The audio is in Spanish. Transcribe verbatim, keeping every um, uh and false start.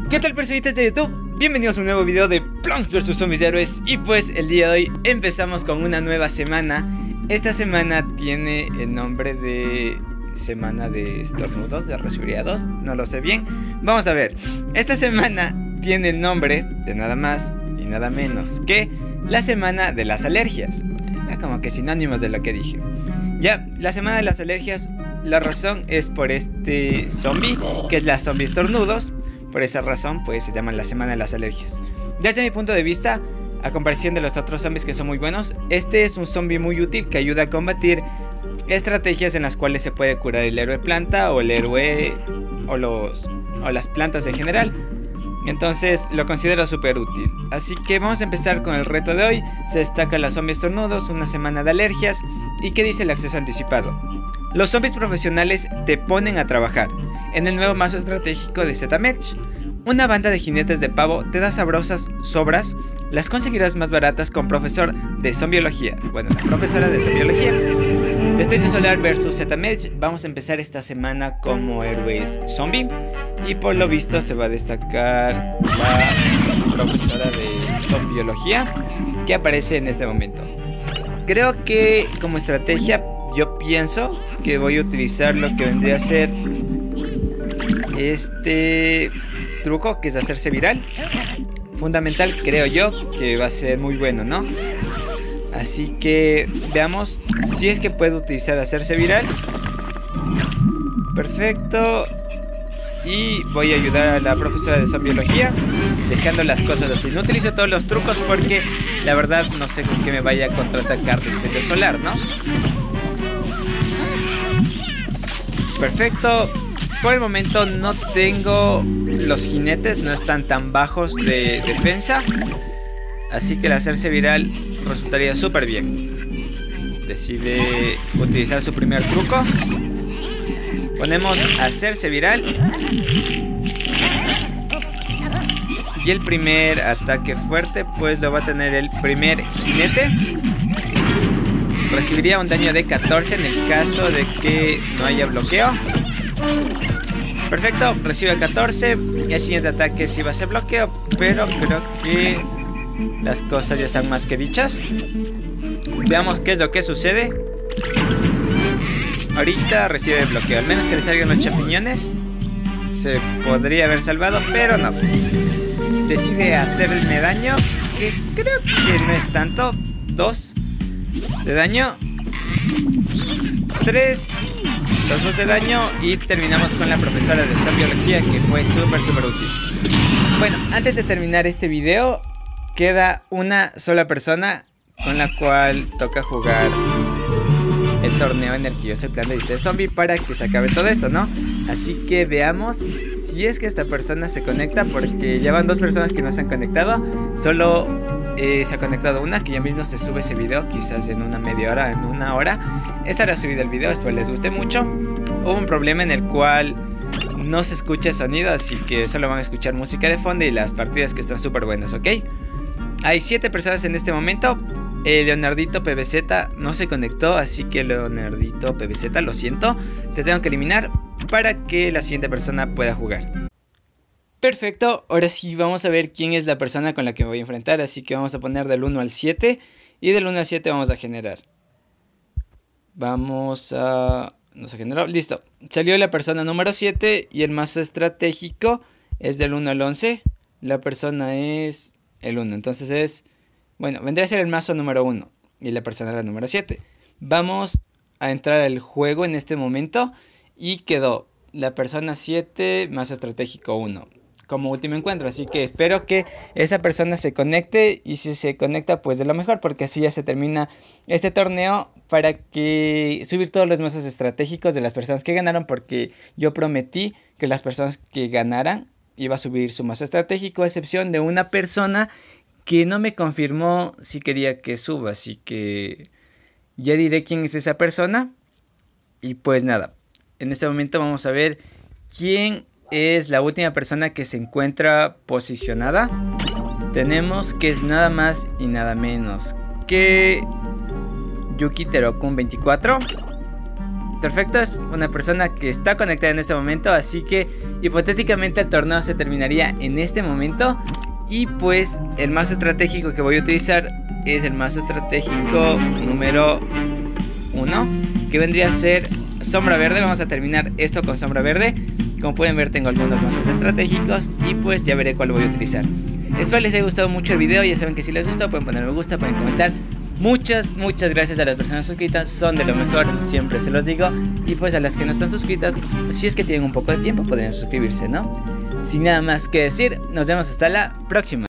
¿Qué tal, personitas de YouTube? Bienvenidos a un nuevo video de Plants versus Zombies de Héroes. Y pues el día de hoy empezamos con una nueva semana. Esta semana tiene el nombre de semana de estornudos, de resfriados, no lo sé bien. Vamos a ver, esta semana tiene el nombre de nada más y nada menos que la semana de las alergias. Era como que sinónimos de lo que dije. Ya, la semana de las alergias, la razón es por este zombie, que es la zombie estornudos. Por esa razón, pues se llama la semana de las alergias. Desde mi punto de vista, a comparación de los otros zombies que son muy buenos, este es un zombie muy útil que ayuda a combatir estrategias en las cuales se puede curar el héroe planta o el héroe o, los, o las plantas en general. Entonces lo considero súper útil. Así que vamos a empezar con el reto de hoy. Se destaca la zombie estornudos, una semana de alergias. ¿Y qué dice el acceso anticipado? Los zombies profesionales te ponen a trabajar. En el nuevo mazo estratégico de Z-Match, una banda de jinetes de pavo te da sabrosas sobras. Las conseguirás más baratas con profesor de zombiología. Bueno, la profesora de zombiología. Destello Solar versus Z-Match. Vamos a empezar esta semana como héroes zombie. Y por lo visto se va a destacar la profesora de zombiología que aparece en este momento. Creo que como estrategia yo pienso que voy a utilizar lo que vendría a ser este truco, que es hacerse viral. Fundamental, creo yo, que va a ser muy bueno, ¿no? Así que veamos si es que puedo utilizar hacerse viral. Perfecto. Y voy a ayudar a la profesora de zombiología, dejando las cosas así. No utilizo todos los trucos porque la verdad no sé con qué me vaya a contraatacar Destello Solar, ¿no? Perfecto. Por el momento no tengo los jinetes, no están tan bajos de defensa. Así que el hacerse viral resultaría súper bien. Decide utilizar su primer truco. Ponemos hacerse viral. Y el primer ataque fuerte pues lo va a tener el primer jinete. Recibiría un daño de catorce en el caso de que no haya bloqueo. Perfecto, recibe catorce. El siguiente ataque sí va a ser bloqueo, pero creo que las cosas ya están más que dichas. Veamos qué es lo que sucede. Ahorita recibe bloqueo, al menos que le salgan los champiñones. Se podría haber salvado, pero no. Decide hacerme daño, que creo que no es tanto. Dos de daño. Tres. Los dos de daño. Y terminamos con la profesora de zombiología, que fue súper súper útil. Bueno, antes de terminar este video, queda una sola persona con la cual toca jugar el torneo en el que yo soy plan de vista zombie para que se acabe todo esto, ¿no? Así que veamos si es que esta persona se conecta, porque ya van dos personas que no se han conectado. Solo eh, se ha conectado una, que ya mismo se sube ese video, quizás en una media hora, en una hora estará subido el video, espero les guste mucho. Hubo un problema en el cual no se escucha sonido, así que solo van a escuchar música de fondo y las partidas, que están súper buenas, ¿ok? Hay siete personas en este momento. Eh, Leonardito P B Z no se conectó, así que Leonardito P B Z, lo siento, te tengo que eliminar para que la siguiente persona pueda jugar. Perfecto, ahora sí vamos a ver quién es la persona con la que me voy a enfrentar, así que vamos a poner del uno al siete y del uno al siete vamos a generar. Vamos a... no se generó, listo. Salió la persona número siete y el mazo estratégico es del uno al once. La persona es el uno, entonces es... bueno, vendría a ser el mazo número uno y la persona la número siete. Vamos a entrar al juego en este momento y quedó la persona siete, mazo estratégico uno como último encuentro. Así que espero que esa persona se conecte, y si se conecta pues de lo mejor, porque así ya se termina este torneo, para que subir todos los mazos estratégicos de las personas que ganaron, porque yo prometí que las personas que ganaran iba a subir su mazo estratégico, a excepción de una persona que no me confirmó si quería que suba, así que ya diré quién es esa persona. Y pues nada, en este momento vamos a ver quién es la última persona que se encuentra posicionada. Tenemos que es nada más y nada menos que Yuki Terokun veinticuatro. Perfecto es una persona que está conectada en este momento, así que hipotéticamente el torneo se terminaría en este momento. Y pues el mazo estratégico que voy a utilizar es el mazo estratégico número uno, que vendría a ser sombra verde. Vamos a terminar esto con sombra verde. Como pueden ver, tengo algunos mazos estratégicos y pues ya veré cuál voy a utilizar. Espero les haya gustado mucho el video. Ya saben que si les gustó pueden poner me gusta, pueden comentar. Muchas, muchas gracias a las personas suscritas, son de lo mejor, siempre se los digo. Y pues a las que no están suscritas, si es que tienen un poco de tiempo, podrían suscribirse, ¿no? Sin nada más que decir, nos vemos hasta la próxima.